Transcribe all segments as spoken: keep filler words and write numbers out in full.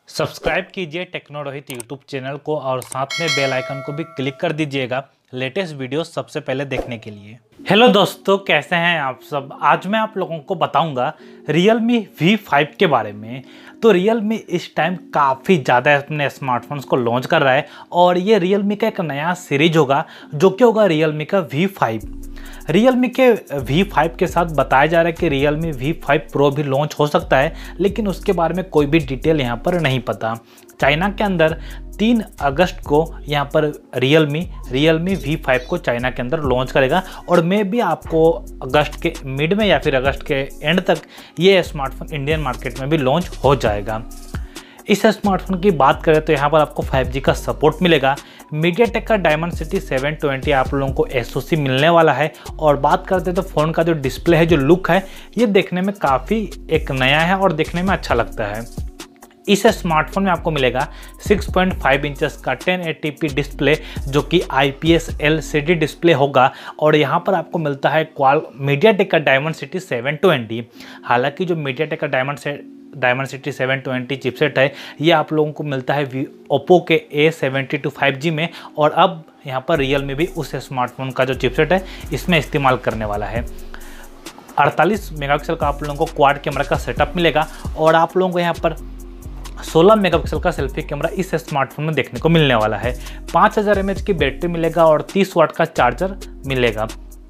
Subscribe कीजिए टेक्नोरोहित YouTube channel को और साथ में बेल आइकन को भी क्लिक कर दीजिएगा लेटेस्ट वीडियो सबसे पहले देखने के लिए। हेलो दोस्तों, कैसे हैं आप सब। आज मैं आप लोगों को बताऊंगा Realme वी फाइव के बारे में। तो Realme इस टाइम काफ़ी ज़्यादा अपने स्मार्टफोन्स को लॉन्च कर रहा है और ये Realme का एक नया सीरीज होगा जो कि होगा Realme का वी फाइव। Realme के वी फाइव के साथ बताया जा रहा है कि Realme वी फाइव Pro भी लॉन्च हो सकता है, लेकिन उसके बारे में कोई भी डिटेल यहाँ पर नहीं पता। चाइना के अंदर तीन अगस्त को यहाँ पर Realme Realme वी फाइव को चाइना के अंदर लॉन्च करेगा और मे भी आपको अगस्त के मिड में या फिर अगस्त के एंड तक ये स्मार्टफोन इंडियन मार्केट में भी लॉन्च हो जाएगा। इस स्मार्टफोन की बात करें तो यहाँ पर आपको फाइव जी का सपोर्ट मिलेगा। मीडियाटेक का डायमेंसिटी सेवन ट्वेंटी आप लोगों को एसओसी मिलने वाला है। और बात करते हैं तो फ़ोन का जो डिस्प्ले है, जो लुक है, ये देखने में काफ़ी एक नया है और देखने में अच्छा लगता है। इस स्मार्टफोन में आपको मिलेगा सिक्स पॉइंट फाइव इंचेस का टेन एटी पी डिस्प्ले जो कि I P S L C D display होगा। और यहाँ पर आपको मिलता है क्वाल मीडियाटेक का डायमेंसिटी सेवन ट्वेंटी। हालांकि जो मीडियाटेक का diamond Dimensity seven twenty chipset है, ये आप लोगों को मिलता है ओप्पो के A seventy two five G में। और अब यहाँ पर Realme भी उस स्मार्टफोन का जो चिपसेट है इसमें इस्तेमाल करने वाला है। अड़तालीस मेगापिक्सल का आप लोगों को क्वाड कैमरा का सेटअप मिलेगा और आप लोगों को यहाँ पर सोलह मेगापिक्सल का सेल्फी कैमरा इस स्मार्टफोन में देखने को मिलने वाला है। पाँच हज़ार एम एच की बैटरी मिलेगा और तीस वाट का चार्जर मिलेगा।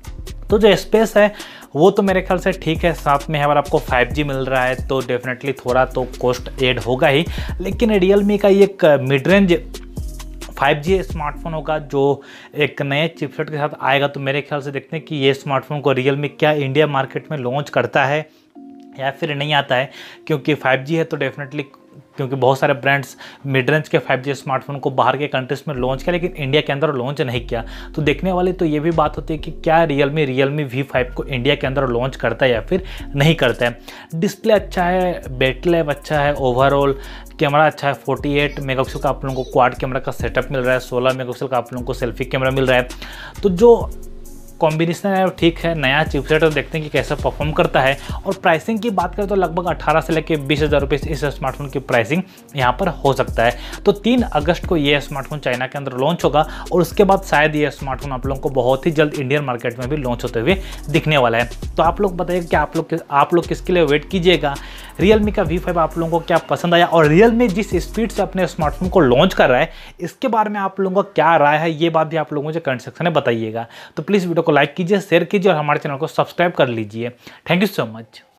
तो जो स्पेस है वो तो मेरे ख्याल से ठीक है। साथ में यहाँ पर आपको फाइव जी मिल रहा है तो डेफिनेटली थोड़ा तो कॉस्ट ऐड होगा ही, लेकिन Realme का ये एक mid range five G smartphone होगा जो एक नए चिपसेट के साथ आएगा। तो मेरे ख्याल से देखते हैं कि ये स्मार्टफोन को Realme क्या इंडिया मार्केट में लॉन्च करता है या फिर नहीं आता है, क्योंकि फाइव जी है तो डेफिनेटली, क्योंकि बहुत सारे ब्रांड्स मिड रेंज के फाइव जी स्मार्टफोन को बाहर के कंट्रीज में लॉन्च किया लेकिन इंडिया के अंदर लॉन्च नहीं किया। तो देखने वाली तो ये भी बात होती है कि क्या Realme Realme वी फाइव को इंडिया के अंदर लॉन्च करता है या फिर नहीं करता है। डिस्प्ले अच्छा है, बैटरी लाइफ अच्छा है, ओवरऑल कैमरा अच्छा है। अड़तालीस मेगापिक्सल का आप लोगों को क्वाड कैमरा का सेटअप मिल रहा है, सोलह मेगापिक्सल का आप लोगों को सेल्फी कैमरा मिल रहा है। तो जो कॉम्बिनेशन है ठीक है, नया चिपसेट है, देखते हैं कि कैसा परफॉर्म करता है। और प्राइसिंग की बात करें तो लगभग अठारह से लेकर बीस हज़ार रुपये इस स्मार्टफोन की प्राइसिंग यहाँ पर हो सकता है। तो तीन अगस्त को ये स्मार्टफोन चाइना के अंदर लॉन्च होगा और उसके बाद शायद ये स्मार्टफोन आप लोगों को बहुत ही जल्द इंडियन मार्केट में भी लॉन्च होते हुए दिखने वाला है। तो आप लोग बताइए कि आप लोग आप लोग किसके लिए वेट कीजिएगा। Realme का वी फाइव आप लोगों को क्या पसंद आया और Realme जिस स्पीड से अपने स्मार्टफोन को लॉन्च कर रहा है इसके बारे में आप लोगों का क्या राय है, ये बात भी आप लोगों मुझे कमेंट सेक्शन में बताइएगा। तो प्लीज़ वीडियो को लाइक कीजिए, शेयर कीजिए और हमारे चैनल को सब्सक्राइब कर लीजिए। Thank you so much.